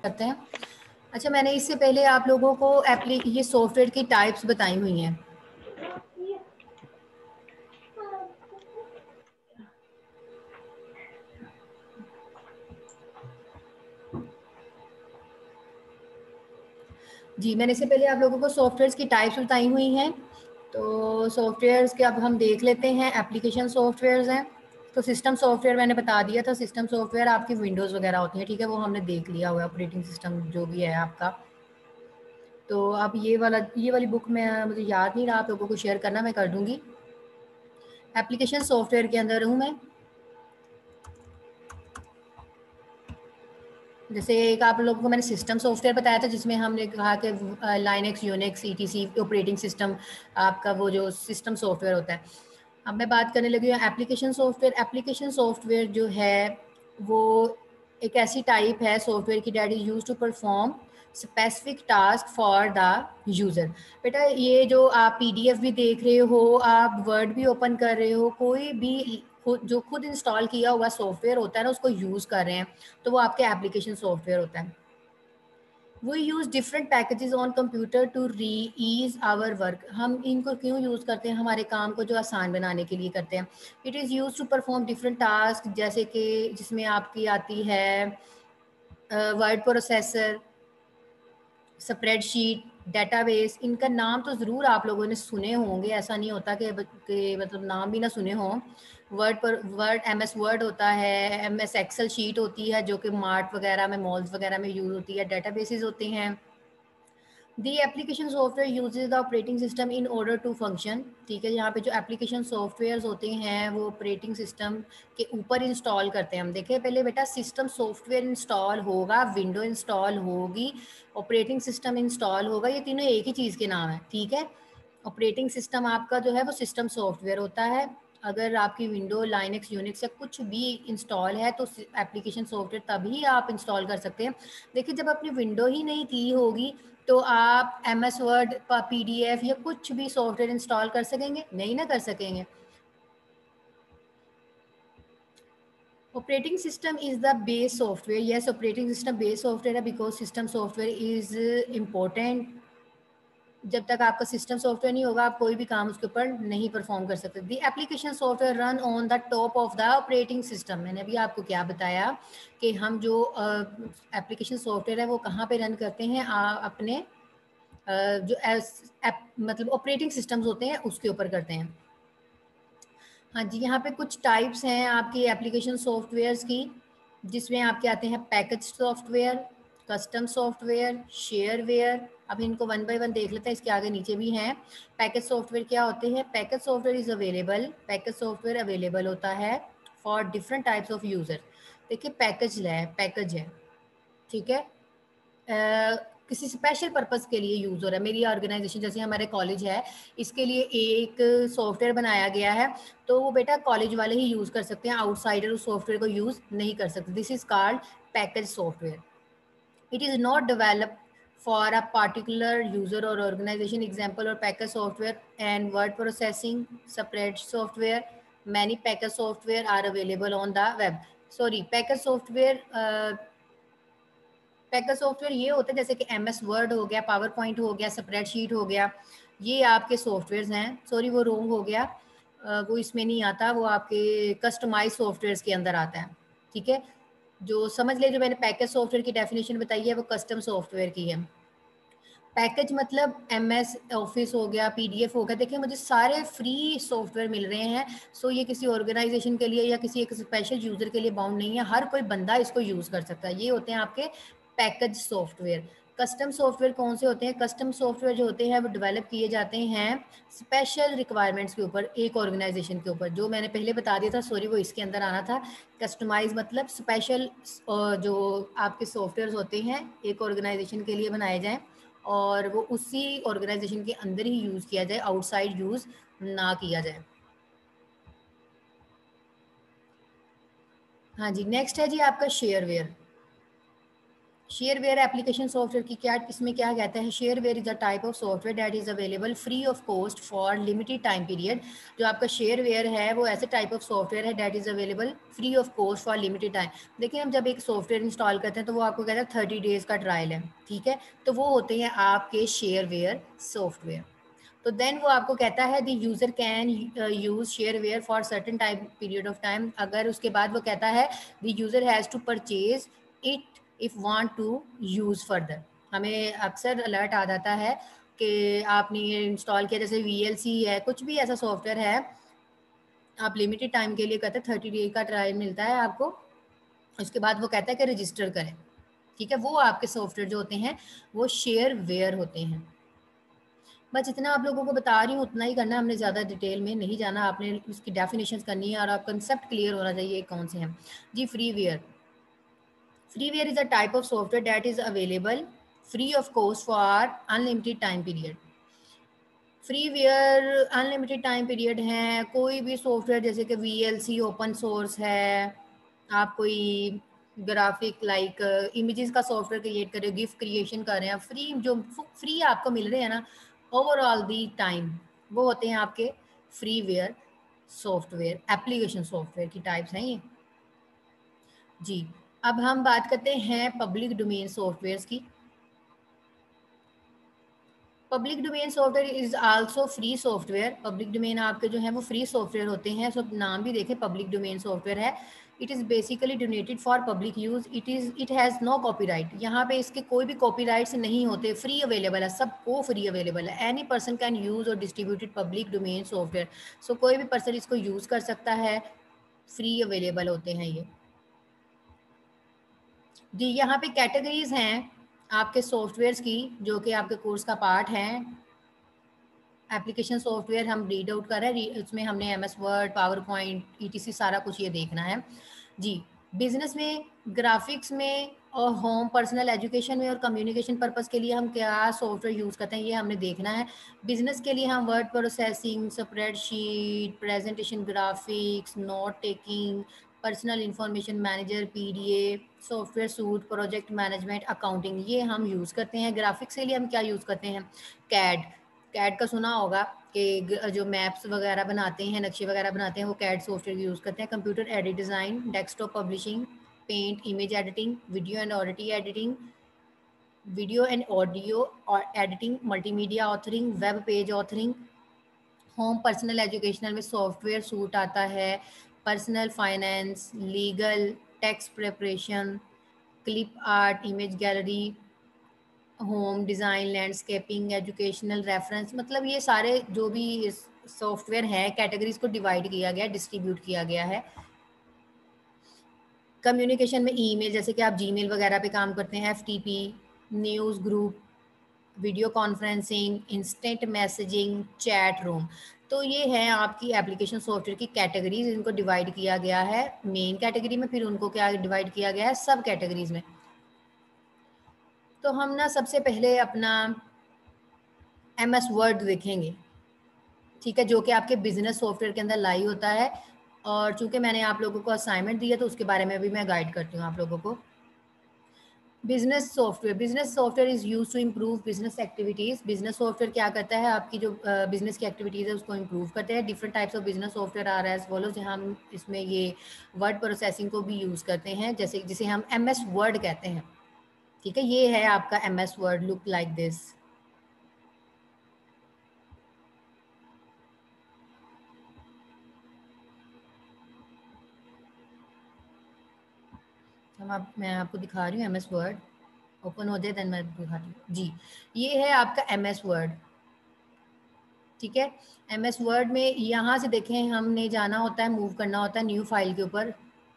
करते हैं। अच्छा, मैंने इससे पहले आप लोगों को ये सॉफ्टवेयर की टाइप्स बताई हुई हैं। जी, मैंने इससे पहले आप लोगों को सॉफ्टवेयर्स की टाइप्स बताई हुई हैं। तो सॉफ्टवेयर्स के अब हम देख लेते हैं। एप्लीकेशन सॉफ्टवेयर्स हैं। तो सिस्टम सॉफ्टवेयर मैंने बता दिया था। सिस्टम सॉफ्टवेयर आपकी विंडोज़ वगैरह होती हैं, ठीक है, वो हमने देख लिया हुआ है, ऑपरेटिंग सिस्टम जो भी है आपका। तो अब ये वाली बुक में मुझे याद नहीं रहा आप लोगों को शेयर करना, मैं कर दूंगी। एप्लीकेशन सॉफ्टवेयर के अंदर हूँ मैं। जैसे एक आप लोगों को मैंने सिस्टम सॉफ्टवेयर बताया था, जिसमें हमने कहा कि Linux, Unix, ETC operating system आपका वो जो सिस्टम सॉफ्टवेयर होता है। अब मैं बात करने लगी हूँ एप्लीकेशन सॉफ्टवेयर। एप्लीकेशन सॉफ्टवेयर जो है वो एक ऐसी टाइप है सॉफ्टवेयर की that is use to perform specific task for the user. बेटा ये जो आप पीडीएफ भी देख रहे हो, आप वर्ड भी ओपन कर रहे हो, कोई भी जो खुद इंस्टॉल किया हुआ सॉफ्टवेयर होता है ना, उसको यूज़ कर रहे हैं, तो वो आपके एप्लीकेशन सॉफ्टवेयर होता है। We use different packages on computer to ease our work. हम इनको क्यों यूज़ करते हैं? हमारे काम को जो आसान बनाने के लिए करते हैं। It is used to perform different tasks, जैसे कि जिसमें आपकी आती है वर्ड प्रोसेसर, स्प्रेडशीट, डेटाबेस। इनका नाम तो ज़रूर आप लोगों ने सुने होंगे, ऐसा नहीं होता कि मतलब नाम भी ना सुने हों। वर्ड एमएस वर्ड होता है, एमएस एक्सेल शीट होती है जो कि मार्ट वगैरह में, मॉल्स वगैरह में यूज़ होती है, डेटाबेसेस होते हैं। The application software uses the operating system in order to function. ठीक है, यहाँ पे जो एप्लीकेशन सॉफ्टवेयर होते हैं वो ऑपरेटिंग सिस्टम के ऊपर इंस्टॉल करते हैं। हम देखें पहले बेटा, सिस्टम सॉफ्टवेयर इंस्टॉल होगा, विंडो इंस्टॉल होगी, ऑपरेटिंग सिस्टम इंस्टॉल होगा, ये तीनों एक ही चीज़ के नाम है। ठीक है, ऑपरेटिंग सिस्टम आपका जो है वो सिस्टम सॉफ्टवेयर होता है। अगर आपकी विंडो, लाइनक्स, यूनिक्स या कुछ भी इंस्टॉल है तो एप्लीकेशन सॉफ्टवेयर तभी आप इंस्टॉल कर सकते हैं। देखिए, जब अपनी विंडो ही नहीं की होगी तो आप एम एस वर्ड, PDF या कुछ भी सॉफ्टवेयर इंस्टॉल कर सकेंगे? नहीं ना कर सकेंगे। Operating system is the base software. Yes, operating system base software है, because system software is important. जब तक आपका सिस्टम सॉफ्टवेयर नहीं होगा, आप कोई भी काम उसके ऊपर नहीं परफॉर्म कर सकते। The application software run on the top of the operating system. मैंने अभी आपको क्या बताया कि हम जो एप्लीकेशन सॉफ्टवेयर है वो कहाँ पे रन करते हैं? अपने जो मतलब ऑपरेटिंग सिस्टम्स होते हैं उसके ऊपर करते हैं। हाँ जी, यहाँ पे कुछ टाइप्स हैं आपकी एप्लीकेशन सॉफ्टवेयर्स की, जिसमें आपके आते हैं package software, custom software, shareware. अब इनको वन बाय वन देख लेते हैं, इसके आगे नीचे भी हैं। पैकेज सॉफ्टवेयर क्या होते हैं? Package software is available, package software available होता है for different types of user. देखिए, पैकेज है, ठीक है, किसी स्पेशल पर्पस के लिए यूज़ हो रहा है। मेरी ऑर्गेनाइजेशन, जैसे हमारे कॉलेज है, इसके लिए एक सॉफ्टवेयर बनाया गया है, तो वो बेटा कॉलेज वाले ही यूज़ कर सकते हैं, आउटसाइडर उस सॉफ्टवेयर को यूज़ नहीं कर सकते। This is called package software. It is not develop for a particular user or organization. Example or package software and word processing, spread software, many package software are available on the web. Sorry, package software ये होता है जैसे कि MS word हो गया, power point हो गया, spreadsheet हो गया, ये आपके सॉफ्टवेयर्स हैं। सॉरी, वो रोंग हो गया, वो इसमें नहीं आता, वो आपके कस्टमाइज सॉफ्टवेयर्स के अंदर आता है। ठीक है, जो समझ ले, जो मैंने पैकेज सॉफ्टवेयर की डेफिनेशन बताई है वो कस्टम सॉफ्टवेयर की है। पैकेज मतलब MS ऑफिस हो गया, PDF हो गया। देखिए, मुझे सारे फ्री सॉफ्टवेयर मिल रहे हैं, सो ये किसी ऑर्गेनाइजेशन के लिए या किसी एक स्पेशल यूज़र के लिए बाउंड नहीं है, हर कोई बंदा इसको यूज़ कर सकता है। ये होते हैं आपके पैकेज सॉफ्टवेयर। कस्टम सॉफ्टवेयर कौन से होते हैं? कस्टम सॉफ्टवेयर जो होते हैं वो डेवलप किए जाते हैं स्पेशल रिक्वायरमेंट्स के ऊपर, एक ऑर्गेनाइजेशन के ऊपर। जो मैंने पहले बता दिया था, सॉरी, वो इसके अंदर आना था। कस्टमाइज मतलब स्पेशल, जो आपके सॉफ्टवेयर होते हैं एक ऑर्गेनाइजेशन के लिए बनाए जाएँ और वो उसी ऑर्गेनाइजेशन के अंदर ही यूज़ किया जाए, आउटसाइड यूज़ ना किया जाए। हाँ जी, नेक्स्ट है जी आपका शेयरवेयर। शेयरवेयर एप्लीकेशन सॉफ्टवेयर की क्या, इसमें क्या कहता है, shareware is a type of software that is available free of cost for limited time period. जो आपका शेयरवेयर है वो ऐसे टाइप ऑफ सॉफ्टवेयर है that is available free of cost for limited time. देखिए हम जब एक सॉफ्टवेयर इंस्टॉल करते हैं तो वो आपको कहता है 30 डेज का ट्रायल है, ठीक है, तो वो होते हैं आपके शेयरवेयर सॉफ्टवेयर। तो देन वो आपको कहता है the user can use shareware for certain time period of time. अगर उसके बाद वो कहता है the user has to purchase it if want to use further. हमें अक्सर अलर्ट आ जाता है कि आपने ये इंस्टॉल किया, जैसे VLC है, कुछ भी ऐसा सॉफ्टवेयर है, आप लिमिटेड टाइम के लिए कहते हैं 30 डे का ट्रायल मिलता है आपको, उसके बाद वो कहता है कि रजिस्टर करें, ठीक है। वो आपके सॉफ्टवेयर जो होते हैं वो शेयरवेयर होते हैं। बस जितना आप लोगों को बता रही हूँ उतना ही करना, हमने ज़्यादा डिटेल में नहीं जाना, आपने उसकी डेफिनेशंस करनी है और आप कंसेप्ट क्लियर होना चाहिए कौन से हैं जी। Freeware, freeware is a type of software that is available free of cost for unlimited time period. Freeware unlimited time period है कोई भी सॉफ्टवेयर, जैसे कि VLC ओपन सोर्स है, आप कोई ग्राफिक लाइक इमेजेस का सॉफ्टवेयर क्रिएट कर रहे हो, गिफ्ट क्रिएशन कर रहे हैं, फ्री जो फ्री आपको मिल रहे हैं ना ओवरऑल दी टाइम, वो होते हैं आपके फ्रीवेयर सॉफ्टवेयर, एप्लीकेशन सॉफ्टवेयर की टाइप्स हैं ये जी। अब हम बात करते हैं पब्लिक डोमेन सॉफ्टवेयर की। Public domain software is also free software. Public domain आपके जो है वो फ्री सॉफ्टवेयर होते हैं, सब नाम भी देखें पब्लिक डोमेन सॉफ्टवेयर है। It is basically donated for public use, it has no copyright. यहाँ पे इसके कोई भी कॉपीराइट्स नहीं होते, फ्री अवेलेबल है, सबको फ्री अवेलेबल है। Any person can use or distributed public domain software, so कोई भी पर्सन इसको यूज़ कर सकता है, फ्री अवेलेबल होते हैं ये जी। यहाँ पे कैटेगरीज हैं आपके सॉफ्टवेयर्स की जो कि आपके कोर्स का पार्ट है। एप्लीकेशन सॉफ्टवेयर हम रीड आउट कर रहे हैं, उसमें हमने MS word, PowerPoint, ETC सारा कुछ ये देखना है जी। बिजनेस में, ग्राफिक्स में और होम पर्सनल एजुकेशन में और कम्युनिकेशन पर्पस के लिए हम क्या सॉफ्टवेयर यूज़ करते हैं ये हमने देखना है। बिजनेस के लिए हम word processing, spreadsheet, presentation graphics, note taking, personal information manager PDA, software suite, project management, accounting, ये हम यूज़ करते हैं। ग्राफिक्स के लिए हम क्या यूज़ करते हैं, कैड। कैड का सुना होगा कि जो मैप्स वगैरह बनाते हैं, नक्शे वगैरह बनाते हैं, वो कैड सॉफ्टवेयर यूज़ करते हैं। Computer edit design, desktop publishing, paint, image editing, video and audio or editing, multimedia authoring, web page authoring. Home personal educational में सॉफ्टवेयर सूट आता है, personal finance, legal, tax preparation, clip art, image gallery, home design, landscaping, educational reference, मतलब ये सारे जो भी software हैं categories को डिवाइड किया गया, डिस्ट्रीब्यूट किया गया है। कम्युनिकेशन में ईमेल, जैसे कि आप जीमेल वगैरह पे काम करते हैं, FTP, news group, video conferencing, instant messaging, chat room. तो ये है आपकी एप्लीकेशन सॉफ्टवेयर की कैटेगरीज, इनको डिवाइड किया गया है मेन कैटेगरी में, फिर उनको क्या डिवाइड किया गया है सब कैटेगरीज में। तो हम ना सबसे पहले अपना MS वर्ड देखेंगे, ठीक है, जो कि आपके बिजनेस सॉफ्टवेयर के अंदर लाई होता है। और चूंकि मैंने आप लोगों को असाइनमेंट दिया तो उसके बारे में भी मैं गाइड करती हूँ आप लोगों को। Business software is use to improve business activities. Business software क्या करता है, आपकी जो बिजनेस की एक्टिविटीज़ है उसको इम्प्रूव करते हैं। Different types of business software आ रहा है फॉलो, जहाँ हम इसमें ये वर्ड प्रोसेसिंग को भी यूज़ करते हैं, जैसे जिसे हम MS वर्ड कहते हैं, ठीक है। ये है आपका MS word, look like this. मैं आपको दिखा रही हूँ MS वर्ड, ओपन हो जाए देन मैं दिखाती हूँ जी। ये है आपका MS वर्ड, ठीक है। MS वर्ड में यहाँ से देखें, हमने जाना होता है, मूव करना होता है न्यू फाइल के ऊपर।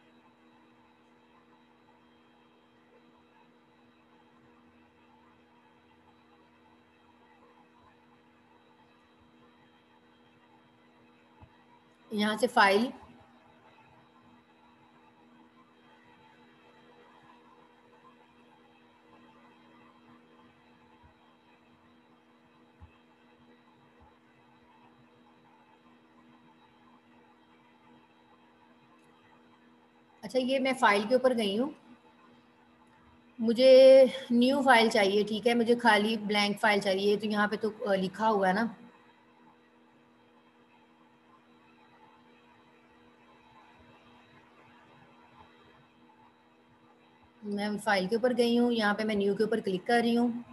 यहाँ से फाइल, अच्छा ये मैं फाइल के ऊपर गई हूँ, मुझे न्यू फाइल चाहिए, ठीक है, मुझे खाली ब्लैंक फाइल चाहिए। तो यहाँ पे तो लिखा हुआ है ना, मैं फाइल के ऊपर गई हूँ, यहाँ पे मैं न्यू के ऊपर क्लिक कर रही हूँ।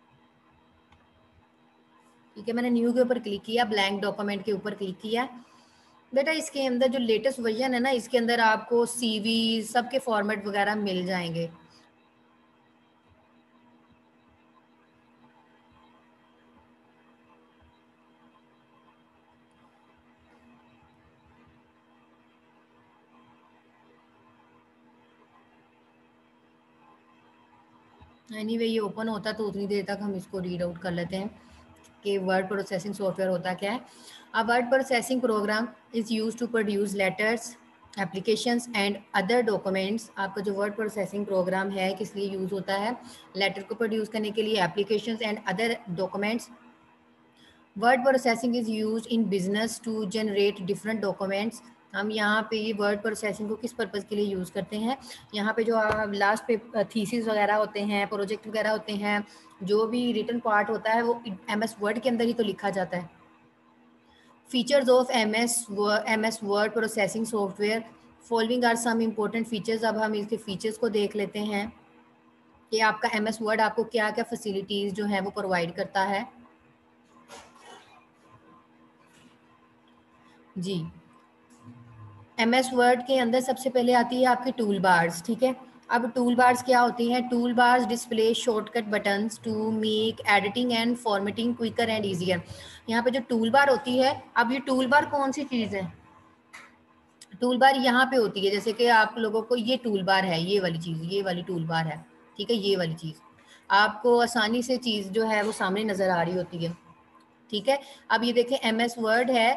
ठीक है, मैंने न्यू के ऊपर क्लिक किया, ब्लैंक डॉक्यूमेंट के ऊपर क्लिक किया। बेटा इसके अंदर जो लेटेस्ट वर्जन है ना, इसके अंदर आपको सीवी सबके फॉर्मेट वगैरह मिल जाएंगे। एनीवे ये ओपन होता है तो उतनी देर तक हम इसको रीड आउट कर लेते हैं कि वर्ड प्रोसेसिंग सॉफ्टवेयर होता क्या है। A word processing program is use to produce letters, applications and other documents. आपका जो वर्ड प्रोसेसिंग प्रोग्राम है किस लिए यूज़ होता है? लेटर को प्रोड्यूस करने के लिए, applications and other documents. Word processing is use in business to generate different documents. हम यहाँ पे ये वर्ड प्रोसेसिंग को किस पर्पज़ के लिए यूज़ करते हैं? यहाँ पे जो लास्ट पे थीसिस वगैरह होते हैं, प्रोजेक्ट वगैरह होते हैं, जो भी रिटन पार्ट होता है वो MS वर्ड के अंदर ही तो लिखा जाता है। Features of MS word processing software, following are some important features. अब हम इसके फीचर्स को देख लेते हैं कि आपका MS वर्ड आपको क्या क्या फैसिलिटीज़ जो है वो प्रोवाइड करता है। जी, MS वर्ड के अंदर सबसे पहले आती है आपकी टूल बार्स। ठीक है, अब टूल बार्स क्या होती हैं? Tool bars display shortcut buttons to make editing and formatting quicker and easier. यहाँ पे जो टूल बार होती है, अब ये टूल बार कौन सी चीज़ है? टूल बार यहाँ पे होती है, जैसे कि आप लोगों को ये टूल बार है, ये वाली चीज़, ये वाली टूल बार है। ठीक है, ये वाली चीज़ आपको आसानी से चीज़ जो है वो सामने नज़र आ रही होती है। ठीक है, अब ये देखें MS वर्ड है,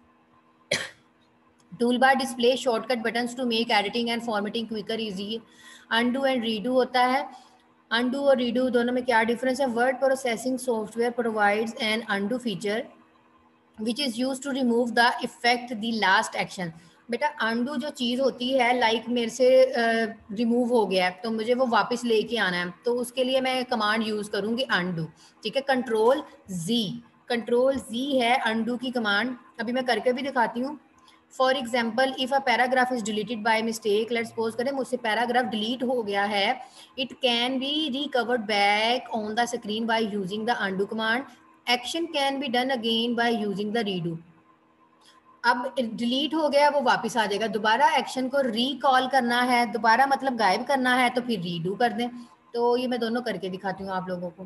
tool bar display shortcut buttons to make editing and formatting quicker easy. Undo and redo होता है। अनडू और रीडू दोनों में क्या डिफरेंस है? Word processing software provides an undo feature which is use to remove the effect the last action. बेटा undo जो चीज़ होती है, लाइक मेरे से रिमूव हो गया है तो मुझे वो वापस लेके आना है, तो उसके लिए मैं कमांड यूज़ करूँगी अनडू। ठीक है, कंट्रोल जी है अनडू की कमांड। अभी मैं करके भी दिखाती हूँ। For example if a paragraph is deleted by mistake, let's suppose करें मुझसे पैराग्राफ डिलीट हो गया है, it can be recovered back on the screen by using the undo command. Action can be done again by using the redo. अब delete हो गया, वो वापस आ जाएगा। दोबारा एक्शन को रिकॉल करना है, दोबारा मतलब गायब करना है, तो फिर रीडू कर दें। तो ये मैं दोनों करके दिखाती हूँ आप लोगों को।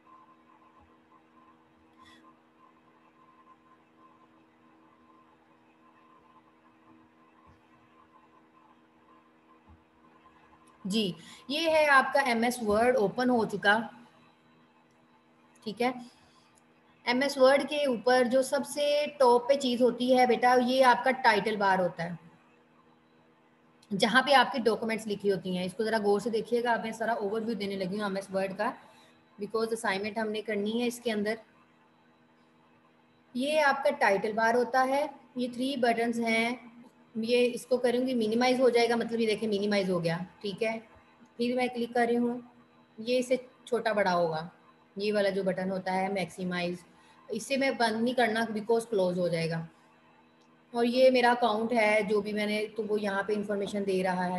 जी, ये है आपका MS वर्ड ओपन हो चुका। ठीक है, MS वर्ड के ऊपर जो सबसे टॉप पे चीज़ होती है बेटा, ये आपका टाइटल बार होता है, जहाँ पे आपकी डॉक्यूमेंट्स लिखी होती हैं। इसको ज़रा गौर से देखिएगा, अब मैं सारा ओवरव्यू देने लगी हूँ MS वर्ड का, बिकॉज असाइनमेंट हमने करनी है इसके अंदर। ये आपका टाइटल बार होता है, ये 3 बटन्स हैं। ये इसको करूँगी मिनिमाइज हो जाएगा, मतलब ये देखें मिनिमाइज हो गया। ठीक है, फिर मैं क्लिक कर रही हूँ, ये इससे छोटा बड़ा होगा। ये वाला जो बटन होता है मैक्सिमाइज, इससे मैं बंद नहीं करना बिकॉज क्लोज हो जाएगा। और ये मेरा अकाउंट है जो भी मैंने, तो वो यहाँ पे इंफॉर्मेशन दे रहा है।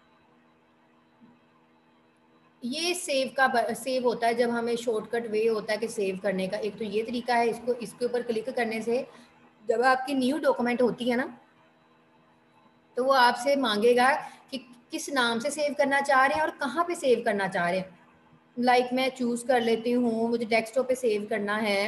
ये सेव होता है, जब हमें शॉर्टकट वे होता है कि सेव करने का। एक तो ये तरीका है, इसको इसके ऊपर क्लिक करने से जब आपकी न्यू डॉक्यूमेंट होती है ना, तो वो आपसे मांगेगा कि किस नाम से सेव करना चाह रहे हैं और कहाँ पे सेव करना चाह रहे हैं। लाइक मैं चूज़ कर लेती हूँ, मुझे डेस्कटॉप पे सेव करना है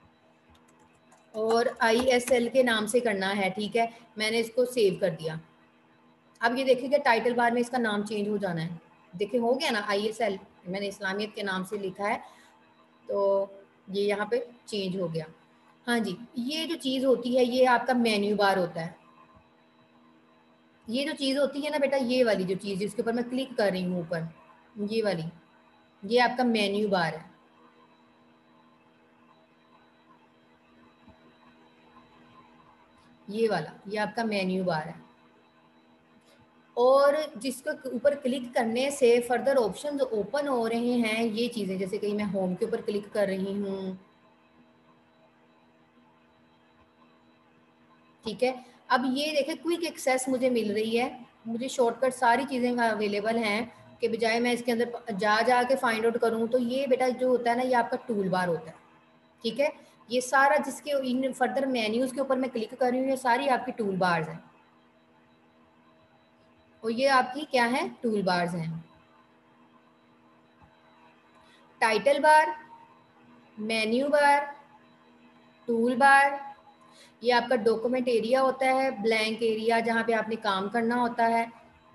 और ISL के नाम से करना है। ठीक है, मैंने इसको सेव कर दिया। अब ये देखिए कि टाइटल बार में इसका नाम चेंज हो जाना है। देखिए हो गया ना, ISL मैंने इस्लामियत के नाम से लिखा है, तो ये यहाँ पे चेंज हो गया। हाँ जी, ये जो चीज़ होती है ये आपका मेन्यू बार होता है। ये जो चीज़ होती है ना बेटा, ये वाली जो चीज़ जिसके ऊपर मैं क्लिक कर रही हूँ ऊपर, ये वाली, ये आपका मेन्यू बार है। ये वाला, ये आपका मेन्यू बार है। और जिसके ऊपर क्लिक करने से फर्दर ऑप्शंस ओपन हो रहे हैं, ये चीज़ें, जैसे कि मैं होम के ऊपर क्लिक कर रही हूँ, ठीक है। अब ये देखें क्विक एक्सेस मुझे मिल रही है, मुझे शॉर्टकट सारी चीज़ें अवेलेबल हैं, के बजाय मैं इसके अंदर जा के फाइंड आउट करूँ। तो ये बेटा जो होता है ना, ये आपका टूल बार होता है, ठीक है। ये सारा जिसके इन फर्दर मेन्यूज़ के ऊपर मैं क्लिक कर रही हूँ, ये सारी आपकी टूल बार्स हैं, और ये आपकी क्या है, टूल बार्स हैं। Title bar, menu bar, tool bar, ये आपका डॉक्यूमेंट एरिया होता है, ब्लैंक एरिया जहाँ पे आपने काम करना होता है।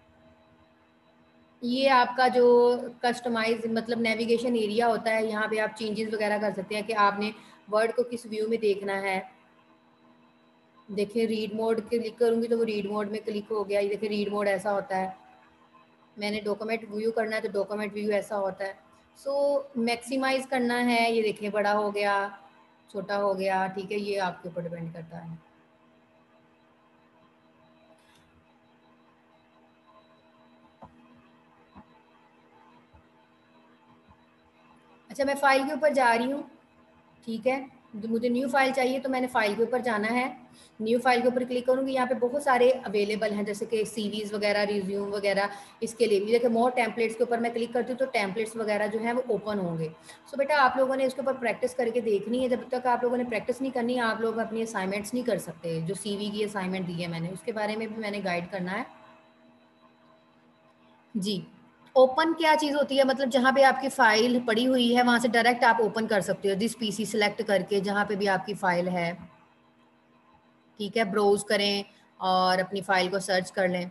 ये आपका जो कस्टमाइज मतलब नेविगेशन एरिया होता है, यहाँ पे आप चेंजेस वगैरह कर सकते हैं कि आपने वर्ड को किस व्यू में देखना है। देखिए रीड मोड क्लिक करूँगी तो वो रीड मोड में क्लिक हो गया। ये देखिए रीड मोड ऐसा होता है, मैंने डॉक्यूमेंट व्यू करना है तो डॉक्यूमेंट व्यू ऐसा होता है। सो मैक्सिमाइज करना है, ये देखिए बड़ा हो गया, छोटा हो गया, ठीक है, ये आपके ऊपर डिपेंड करता है। अच्छा, मैं फाइल के ऊपर जा रही हूँ, ठीक है। मुझे न्यू फाइल चाहिए तो मैंने फाइल के ऊपर जाना है, न्यू फाइल के ऊपर क्लिक करूँगी। यहाँ पे बहुत सारे अवेलेबल हैं, जैसे कि सीवीज वगैरह, रिज्यूम वगैरह। इसके लिए भी देखिए मोर टेम्पलेट्स के ऊपर मैं क्लिक करती हूँ तो टेम्पलेट्स वगैरह जो है वो ओपन होंगे। सो बेटा आप लोगों ने इसके ऊपर प्रैक्टिस करके देखनी है। जब तक आप लोगों ने प्रैक्टिस नहीं करनी, आप लोग अपनी असाइनमेंट्स नहीं कर सकते। जो सीवी की असाइनमेंट दी है मैंने, उसके बारे में भी मैंने गाइड करना है जी। ओपन क्या चीज़ होती है, मतलब जहाँ पे आपकी फ़ाइल पड़ी हुई है वहाँ से डायरेक्ट आप ओपन कर सकते हो, दिस पीसी सेलेक्ट करके जहाँ पे भी आपकी फ़ाइल है, ठीक है। ब्राउज करें और अपनी फ़ाइल को सर्च कर लें।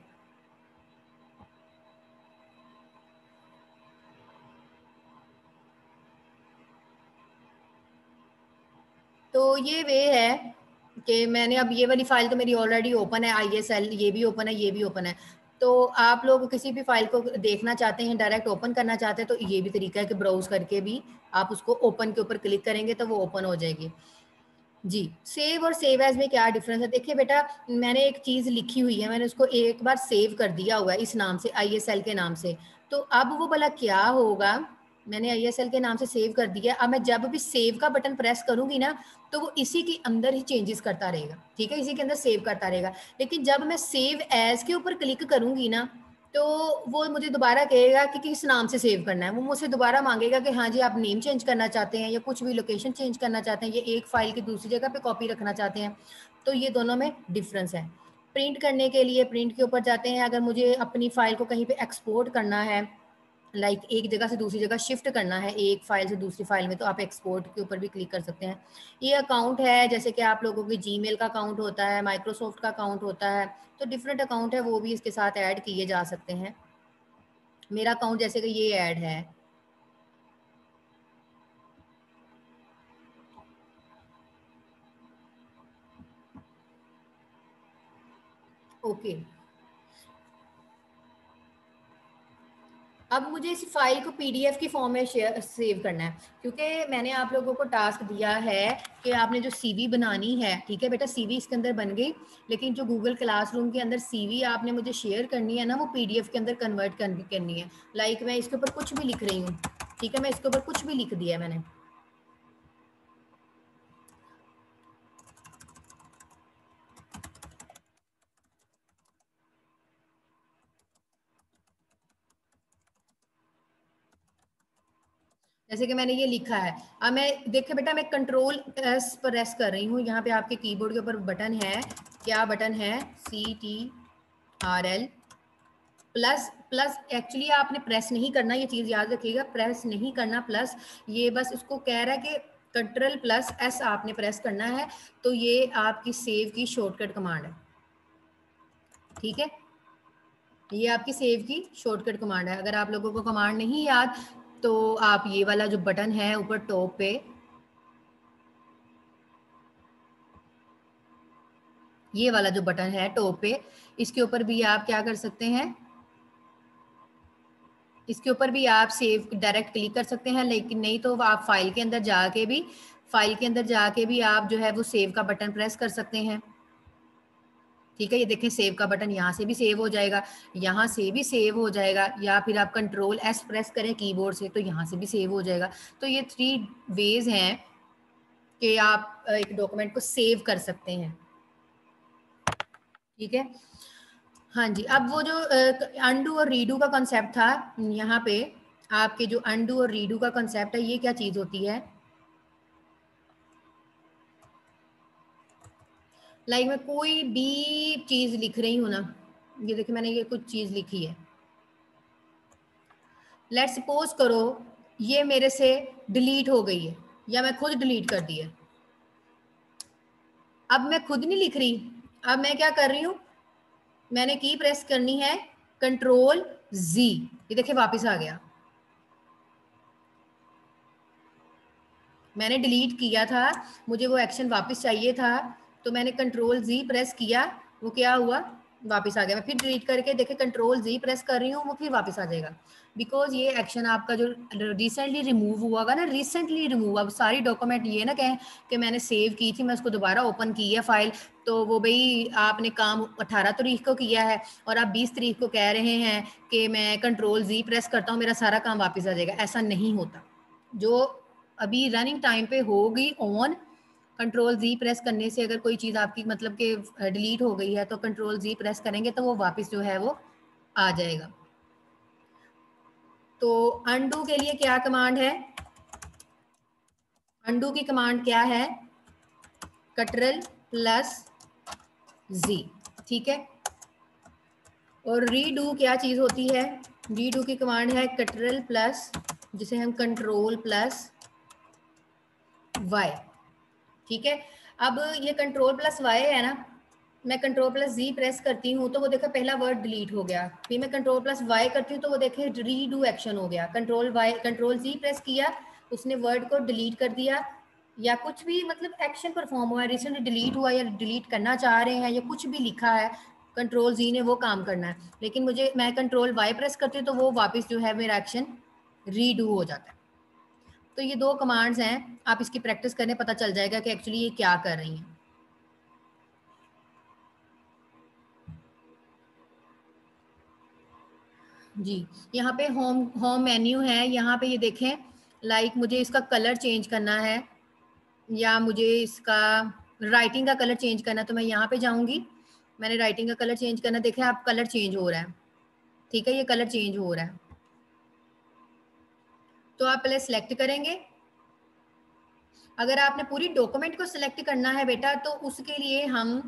तो ये वे है कि मैंने अब ये वाली फ़ाइल तो मेरी ऑलरेडी ओपन है, ISL, ये भी ओपन है, ये भी ओपन है। तो आप लोग किसी भी फ़ाइल को देखना चाहते हैं, डायरेक्ट ओपन करना चाहते हैं, तो ये भी तरीका है कि ब्राउज़ करके भी आप उसको ओपन के ऊपर क्लिक करेंगे तो वो ओपन हो जाएगी जी। सेव और सेव एज में क्या डिफरेंस है? देखिए बेटा, मैंने एक चीज़ लिखी हुई है, मैंने उसको एक बार सेव कर दिया हुआ है इस नाम से, ISL के नाम से। तो अब वो भला क्या होगा, मैंने ISL के नाम से सेव कर दिया। अब मैं जब भी सेव का बटन प्रेस करूंगी ना, तो वो इसी के अंदर ही चेंजेस करता रहेगा, ठीक है, इसी के अंदर सेव करता रहेगा। लेकिन जब मैं सेव एज के ऊपर क्लिक करूंगी ना, तो वो मुझे दोबारा कहेगा कि किस नाम से सेव करना है। वो मुझसे दोबारा मांगेगा कि हाँ जी आप नेम चेंज करना चाहते हैं या कुछ भी लोकेशन चेंज करना चाहते हैं, या एक फाइल की दूसरी जगह पे कॉपी रखना चाहते हैं। तो ये दोनों में डिफरेंस है। प्रिंट करने के लिए प्रिंट के ऊपर जाते हैं। अगर मुझे अपनी फाइल को कहीं पे एक्सपोर्ट करना है, लाइक एक जगह से दूसरी जगह शिफ्ट करना है, एक फाइल से दूसरी फाइल में, तो आप एक्सपोर्ट के ऊपर भी क्लिक कर सकते हैं। ये अकाउंट है, जैसे कि आप लोगों की जीमेल का अकाउंट होता है, माइक्रोसॉफ्ट का अकाउंट होता है, तो डिफरेंट अकाउंट है, वो भी इसके साथ ऐड किए जा सकते हैं। मेरा अकाउंट जैसे कि ये ऐड है, ओके। अब मुझे इस फाइल को PDF की फॉर्म में सेव करना है, क्योंकि मैंने आप लोगों को टास्क दिया है कि आपने जो CV बनानी है, ठीक है बेटा, CV इसके अंदर बन गई, लेकिन जो गूगल क्लासरूम के अंदर CV आपने मुझे शेयर करनी है ना, वो PDF के अंदर कन्वर्ट करनी है। लाइक मैं इसके ऊपर कुछ भी लिख रही हूँ, ठीक है, मैं इसके ऊपर कुछ भी लिख दिया मैंने, जैसे कि मैंने ये लिखा है। अब मैं देखिए बेटा, मैं Ctrl+S प्रेस कर रही हूँ। यहाँ पे आपके कीबोर्ड के ऊपर बटन है, क्या बटन है, CTRL प्लस। प्लस एक्चुअली आपने प्रेस नहीं करना, ये चीज़ याद रखिएगा, प्रेस नहीं करना प्लस। ये बस इसको कह रहा है कि Ctrl+S आपने प्रेस करना है। तो ये आपकी सेव की शॉर्टकट कमांड है, ठीक है, ये आपकी सेव की शॉर्टकट कमांड है। अगर आप लोगों को कमांड नहीं याद, तो आप ये वाला जो बटन है ऊपर टॉप पे, ये वाला जो बटन है टॉप पे, इसके ऊपर भी आप क्या कर सकते हैं, इसके ऊपर भी आप सेव डायरेक्ट क्लिक कर सकते हैं। लेकिन नहीं तो आप फाइल के अंदर जाके भी आप जो है वो सेव का बटन प्रेस कर सकते हैं। ठीक है, ये देखें सेव का बटन यहाँ से भी सेव हो जाएगा, यहाँ से भी सेव हो जाएगा, या फिर आप कंट्रोल एस प्रेस करें कीबोर्ड से तो यहाँ से भी सेव हो जाएगा। तो ये 3 वेज हैं कि आप एक डॉक्यूमेंट को सेव कर सकते हैं। ठीक है, हाँ जी। अब वो जो अंडू और रीडू का कॉन्सेप्ट था, यहाँ पे आपके जो अंडू और रीडू का कॉन्सेप्ट है, ये क्या चीज़ होती है? लाइक मैं कोई भी चीज़ लिख रही हूँ ना, ये देखिए मैंने ये कुछ चीज़ लिखी है, लेट सपोज करो ये मेरे से डिलीट हो गई है या मैं खुद डिलीट कर दी है। अब मैं खुद नहीं लिख रही, अब मैं क्या कर रही हूँ, मैंने की प्रेस करनी है कंट्रोल जी, ये देखिए वापस आ गया। मैंने डिलीट किया था, मुझे वो एक्शन वापस चाहिए था, तो मैंने कंट्रोल जी प्रेस किया, वो क्या हुआ, वापस आ गया। मैं फिर डिलीट करके देखे कंट्रोल जी प्रेस कर रही हूँ, वो फिर वापस आ जाएगा। बिकॉज ये एक्शन आपका जो रिसेंटली रिमूव हुआ होगा ना, रिसेंटली रिमूव, अब सारी डॉक्यूमेंट ये ना कहें कि मैंने सेव की थी, मैं उसको दोबारा ओपन की है फाइल, तो वो भाई आपने काम 18 तारीख को किया है और आप 20 तारीख को कह रहे हैं कि मैं कंट्रोल जी प्रेस करता हूँ मेरा सारा काम वापस आ जाएगा, ऐसा नहीं होता। जो अभी रनिंग टाइम पे होगी ऑन, कंट्रोल जी प्रेस करने से अगर कोई चीज़ आपकी मतलब कि डिलीट हो गई है तो कंट्रोल जी प्रेस करेंगे तो वो वापस जो है वो आ जाएगा। तो अनडू के लिए क्या कमांड है, अनडू की कमांड क्या है, कंट्रोल प्लस जी। ठीक है, और रीडू क्या चीज़ होती है, रीडू की कमांड है कंट्रोल प्लस, जिसे हम कंट्रोल प्लस वाई। ठीक है, अब ये कंट्रोल प्लस वाई है ना, मैं कंट्रोल प्लस जी प्रेस करती हूँ तो वो देखो पहला वर्ड डिलीट हो गया, फिर मैं कंट्रोल प्लस वाई करती हूँ तो वो देखे रीडू एक्शन हो गया, control Y control G press किया, उसने वर्ड को डिलीट कर दिया, या कुछ भी मतलब एक्शन परफॉर्म हुआ है, रिसेंटली डिलीट हुआ या डिलीट करना चाह रहे हैं या कुछ भी लिखा है, कंट्रोल जी ने वो काम करना है। लेकिन मुझे मैं कंट्रोल वाई प्रेस करती हूँ तो वो वापस जो है मेरा एक्शन रीडू हो जाता है। तो ये 2 कमांड्स हैं, आप इसकी प्रैक्टिस करने पता चल जाएगा कि एक्चुअली ये क्या कर रही हैं। जी, यहाँ पे होम होम मेन्यू है, यहाँ पे ये देखें लाइक मुझे इसका कलर चेंज करना है या मुझे इसका राइटिंग का कलर चेंज करना है, तो मैं यहाँ पे जाऊँगी, मैंने राइटिंग का कलर चेंज करना, देखें आप कलर चेंज हो रहा है। ठीक है, ये कलर चेंज हो रहा है, तो आप पहले सिलेक्ट करेंगे। अगर आपने पूरी डॉक्यूमेंट को सिलेक्ट करना है बेटा तो उसके लिए हम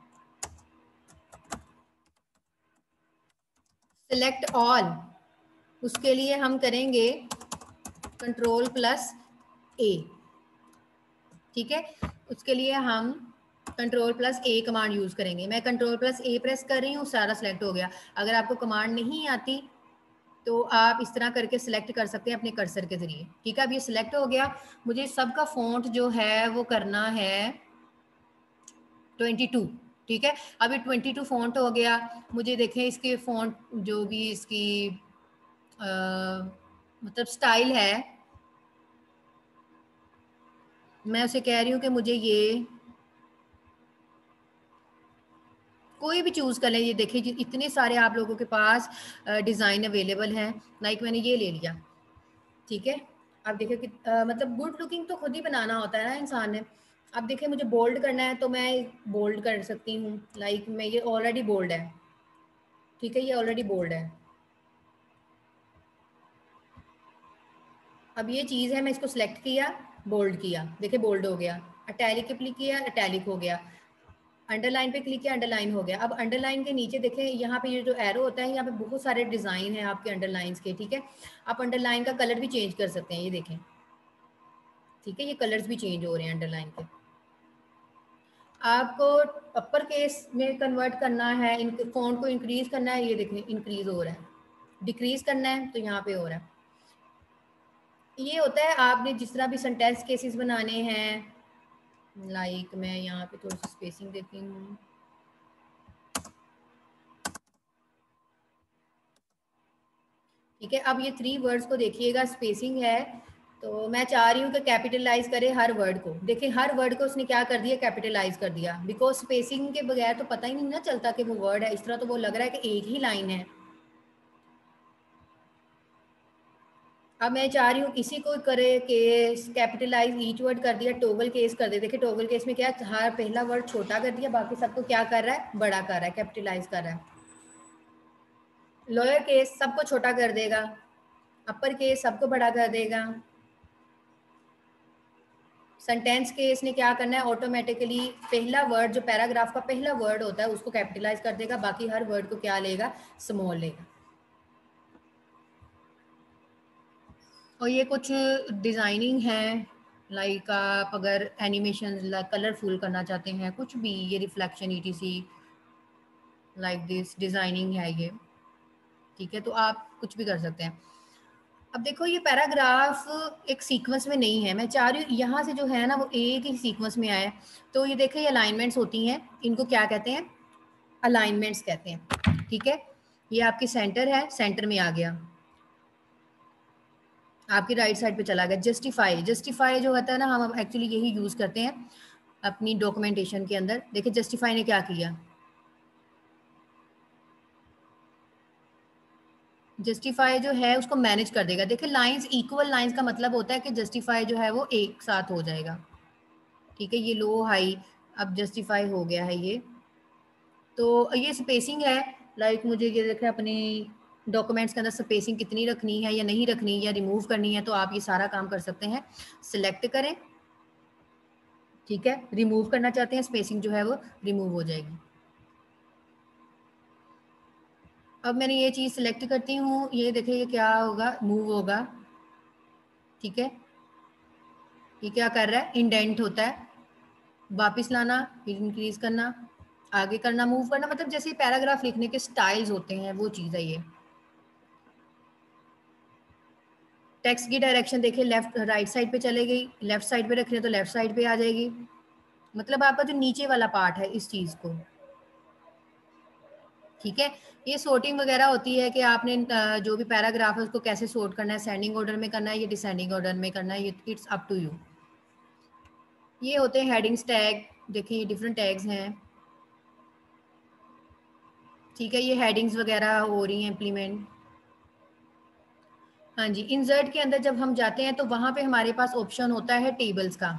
सिलेक्ट ऑल, उसके लिए हम करेंगे कंट्रोल प्लस ए। ठीक है, उसके लिए हम control plus A command use करेंगे। मैं कंट्रोल प्लस ए प्रेस कर रही हूँ, सारा सिलेक्ट हो गया। अगर आपको कमांड नहीं आती तो आप इस तरह करके सिलेक्ट कर सकते हैं अपने कर्सर के जरिए। ठीक है, अब ये सिलेक्ट हो गया, मुझे सबका फॉन्ट जो है वो करना है 22। ठीक है, अभी 22 फॉन्ट हो गया, मुझे देखें इसके फॉन्ट जो भी इसकी मतलब स्टाइल है, मैं उसे कह रही हूँ कि मुझे ये कोई भी चूज़ कर लें। ये देखिए इतने सारे आप लोगों के पास डिज़ाइन अवेलेबल हैं, लाइक मैंने ये ले लिया। ठीक है, आप देखिए कि मतलब गुड लुकिंग तो खुद ही बनाना होता है ना इंसान ने। अब देखिए मुझे बोल्ड करना है तो मैं बोल्ड कर सकती हूँ, लाइक मैं ये ऑलरेडी बोल्ड है। ठीक है, ये ऑलरेडी बोल्ड है। अब ये चीज़ है, मैं इसको सिलेक्ट किया, बोल्ड किया, देखिए बोल्ड हो गया, अटैलिक क्लिक किया, अटैलिक हो गया, अंडरलाइन पे क्लिक किया, अंडरलाइन हो गया। अब अंडरलाइन के नीचे देखें यहाँ पे ये जो एरो होता है, यहाँ पे बहुत सारे डिज़ाइन हैं आपके अंडरलाइंस के। ठीक है, आप अंडरलाइन का कलर भी चेंज कर सकते हैं, ये देखें। ठीक है, ये कलर्स भी चेंज हो रहे हैं अंडरलाइन के। आपको अपर केस में कन्वर्ट करना है, फॉन्ट को इंक्रीज करना है, ये देखें इंक्रीज हो रहा है, डिक्रीज करना है तो यहाँ पे हो रहा है। ये होता है आपने जिस तरह भी सेंटेंस केसेस बनाने हैं, लाइक मैं यहाँ पे थोड़ी सी स्पेसिंग देती हूँ। ठीक है, अब ये 3 वर्ड्स को देखिएगा, स्पेसिंग है तो मैं चाह रही हूँ कि कैपिटलाइज करे हर वर्ड को। देखिए हर वर्ड को उसने क्या कर दिया, कैपिटलाइज कर दिया, बिकॉज स्पेसिंग के बगैर तो पता ही नहीं ना चलता कि वो वर्ड है। इस तरह तो वो लग रहा है कि एक ही लाइन है। अब मैं चाह रही हूँ इसी को करे केस, कैपिटलाइज ईच वर्ड कर दिया, टोगल केस कर दे। देखिए टोगल केस में क्या, हर पहला वर्ड छोटा कर दिया, बाकी सबको क्या कर रहा है, बड़ा कर रहा है, कैपिटलाइज कर रहा है। लोअर केस सबको छोटा कर देगा, अपर केस सबको बड़ा कर देगा। सेंटेंस केस ने क्या करना है, ऑटोमेटिकली पहला वर्ड जो पैराग्राफ का पहला वर्ड होता है उसको कैपिटलाइज कर देगा, बाकी हर वर्ड को क्या लेगा, स्मॉल लेगा। और ये कुछ डिजाइनिंग है, लाइक आप अगर एनिमेशन कलरफुल करना चाहते हैं, कुछ भी, ये reflection etc like this designing है ये, ठीक है, तो आप कुछ भी कर सकते हैं। अब देखो ये पैराग्राफ एक सीक्वेंस में नहीं है, मैं चाह रही हूँ यहाँ से जो है ना वो एक ही सीक्वेंस में आए। तो ये देखिए ये अलाइनमेंट्स होती हैं, इनको क्या कहते हैं, अलाइनमेंट्स कहते हैं, ठीक है। ये आपकी सेंटर है, सेंटर में आ गया, आपकी राइट साइड पे चला गया। जस्टिफाई, जस्टिफाई जो होता है ना, हम एक्चुअली यही यूज करते हैं अपनी डॉक्यूमेंटेशन के अंदर। देखिए जस्टिफाई ने क्या किया, जस्टिफाई जो है उसको मैनेज कर देगा। देखिए लाइंस, इक्वल लाइंस का मतलब होता है कि जस्टिफाई जो है वो एक साथ हो जाएगा, ठीक है। ये लो हाई अब जस्टिफाई हो गया है ये। तो ये स्पेसिंग है, लाइक मुझे ये देखिए अपनी डॉक्यूमेंट्स के अंदर स्पेसिंग कितनी रखनी है या नहीं रखनी या रिमूव करनी है, तो आप ये सारा काम कर सकते हैं। सिलेक्ट करें, ठीक है, रिमूव करना चाहते हैं, स्पेसिंग जो है वो रिमूव हो जाएगी। अब मैंने ये चीज़ सिलेक्ट करती हूँ, ये देखिए ये क्या होगा, मूव होगा, ठीक है। ये क्या कर रहा है, इंडेंट होता है, वापस लाना, फिर इंक्रीज करना, आगे करना, मूव करना, मतलब जैसे पैराग्राफ लिखने के स्टाइल्स होते हैं वो चीज़ है ये। टेक्स्ट की डायरेक्शन देखिए लेफ्ट राइट साइड पे चले गई, लेफ्ट साइड पे रख रहे हैं तो लेफ्ट साइड पे आ जाएगी, मतलब आपका जो नीचे वाला पार्ट है इस चीज़ को, ठीक है। ये sorting वगैरह होती है कि आपने जो भी पैराग्राफ है उसको कैसे सॉर्ट करना है, सेंडिंग ऑर्डर में करना है या डिसेंडिंग ऑर्डर में करना है, ये इट्स अप टू यू। ये होते हैं हेडिंग्स टैग, देखिए ये डिफरेंट टैग्स हैं, ठीक है। ये हेडिंग्स वगैरह हो रही हैं इम्प्लीमेंट। हाँ जी, इंसर्ट के अंदर जब हम जाते हैं तो वहां पे हमारे पास ऑप्शन होता है टेबल्स का,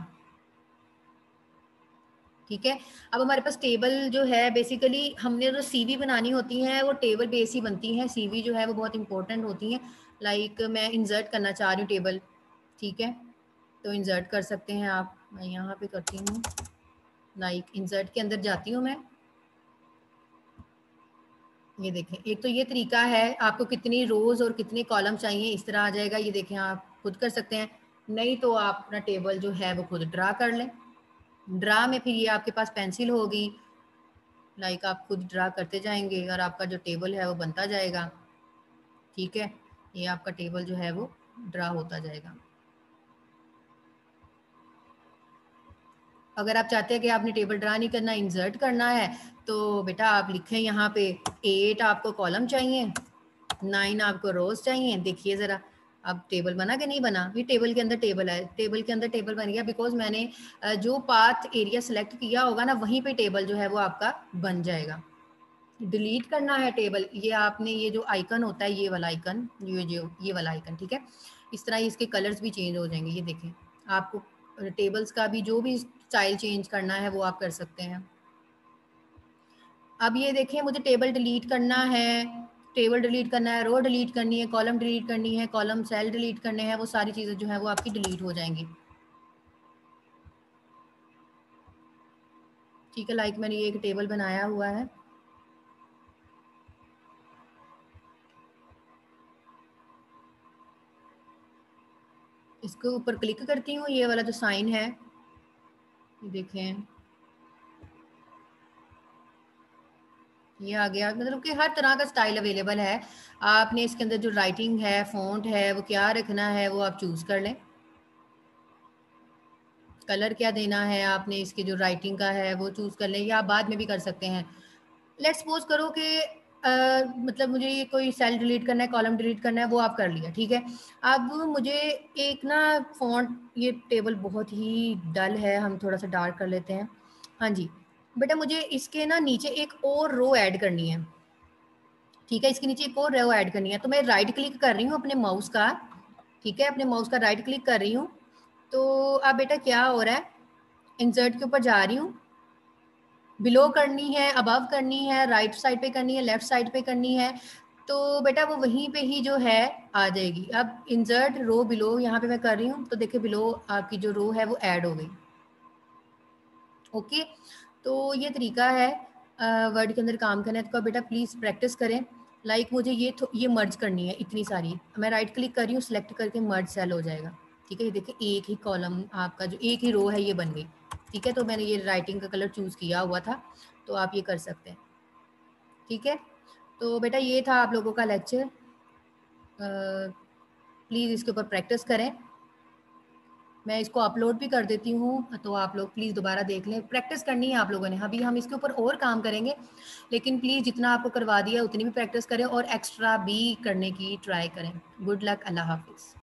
ठीक है। अब हमारे पास टेबल जो है, बेसिकली हमने जो सीवी बनानी होती है वो टेबल बेस ही बनती है, सीवी जो है वो बहुत इंपॉर्टेंट होती है। लाइक मैं इंसर्ट करना चाह रही हूँ टेबल, ठीक है, तो इंसर्ट कर सकते हैं आप। मैं यहाँ पे करती हूँ, लाइक इंसर्ट के अंदर जाती हूँ मैं, ये देखें, एक तो ये तरीका है, आपको कितनी रोज और कितने कॉलम चाहिए इस तरह आ जाएगा, ये देखें आप खुद कर सकते हैं। नहीं तो आप अपना टेबल जो है वो खुद ड्रा कर लें, ड्रा में फिर ये आपके पास पेंसिल होगी, लाइक आप खुद ड्रा करते जाएंगे और आपका जो टेबल है वो बनता जाएगा, ठीक है। ये आपका टेबल जो है वो ड्रा होता जाएगा। अगर आप चाहते हैं कि आपने टेबल ड्रा नहीं करना, इंसर्ट करना है, तो बेटा आप लिखें यहाँ पे 8 आपको कॉलम चाहिए, 9 आपको रोज चाहिए। देखिए ज़रा अब टेबल बना कि नहीं बना, ये टेबल के अंदर टेबल है, टेबल के अंदर टेबल बन गया, बिकॉज मैंने जो पाथ एरिया सेलेक्ट किया होगा ना वहीं पे टेबल जो है वो आपका बन जाएगा। डिलीट करना है टेबल, ये आपने ये जो आइकन होता है ये वाला आइकन, ये वाला आइकन, ठीक है। इस तरह इसके कलर्स भी चेंज हो जाएंगे, ये देखें। आपको टेबल्स का भी जो भी स्टाइल चेंज करना है वो आप कर सकते हैं। अब ये देखें मुझे टेबल डिलीट करना है, टेबल डिलीट करना है, रो डिलीट करनी है, कॉलम डिलीट करनी है, कॉलम सेल डिलीट करने हैं, वो सारी चीज़ें जो है वो आपकी डिलीट हो जाएंगी, ठीक है। लाइक मैंने ये एक टेबल बनाया हुआ है, इसके ऊपर क्लिक करती हूँ, ये वाला जो साइन है देखें ये आ गया, मतलब कि हर तरह का स्टाइल अवेलेबल है। आपने इसके अंदर जो राइटिंग है, फॉन्ट है, वो क्या रखना है वो आप चूज कर लें, कलर क्या देना है आपने, इसके जो राइटिंग का है वो चूज कर लें, या आप बाद में भी कर सकते हैं। लेट्स सपोज करो कि मतलब मुझे ये कोई सेल डिलीट करना है, कॉलम डिलीट करना है, वो आप कर लिया, ठीक है। अब मुझे एक ना फ़ॉन्ट, ये टेबल बहुत ही डल है, हम थोड़ा सा डार्क कर लेते हैं। हाँ जी, बेटा मुझे इसके ना नीचे एक और रो ऐड करनी है, ठीक है, इसके नीचे एक और रो ऐड करनी है। तो मैं राइट क्लिक कर रही हूँ अपने माउस का, ठीक है, अपने माउस का राइट क्लिक कर रही हूँ। तो अब बेटा क्या हो रहा है, इंसर्ट के ऊपर जा रही हूँ, बिलो करनी है, अबव करनी है, राइट साइड पे करनी है, लेफ्ट साइड पे करनी है, तो बेटा वो वहीं पे ही जो है आ जाएगी। अब इंसर्ट रो बिलो यहाँ पे मैं कर रही हूँ, तो देखिए बिलो आपकी जो रो है वो ऐड हो गई। ओके, तो ये तरीका है वर्ड के अंदर काम करने का। बेटा प्लीज़ प्रैक्टिस करें। लाइक मुझे ये मर्ज करनी है इतनी सारी, मैं राइट क्लिक कर रही हूँ, सिलेक्ट करके मर्ज सेल हो जाएगा, ठीक है। ये देखिए एक ही कॉलम आपका जो एक ही रो है ये बन गई, ठीक है। तो मैंने ये राइटिंग का कलर चूज़ किया हुआ था, तो आप ये कर सकते हैं, ठीक है। तो बेटा ये था आप लोगों का लेक्चर, प्लीज़ इसके ऊपर प्रैक्टिस करें। मैं इसको अपलोड भी कर देती हूँ, तो आप लोग प्लीज़ दोबारा देख लें, प्रैक्टिस करनी है आप लोगों ने। अभी हम इसके ऊपर और काम करेंगे, लेकिन प्लीज़ जितना आपको करवा दिया उतनी भी प्रैक्टिस करें और एक्स्ट्रा भी करने की ट्राई करें। गुड लक, अल्लाह हाफिज़।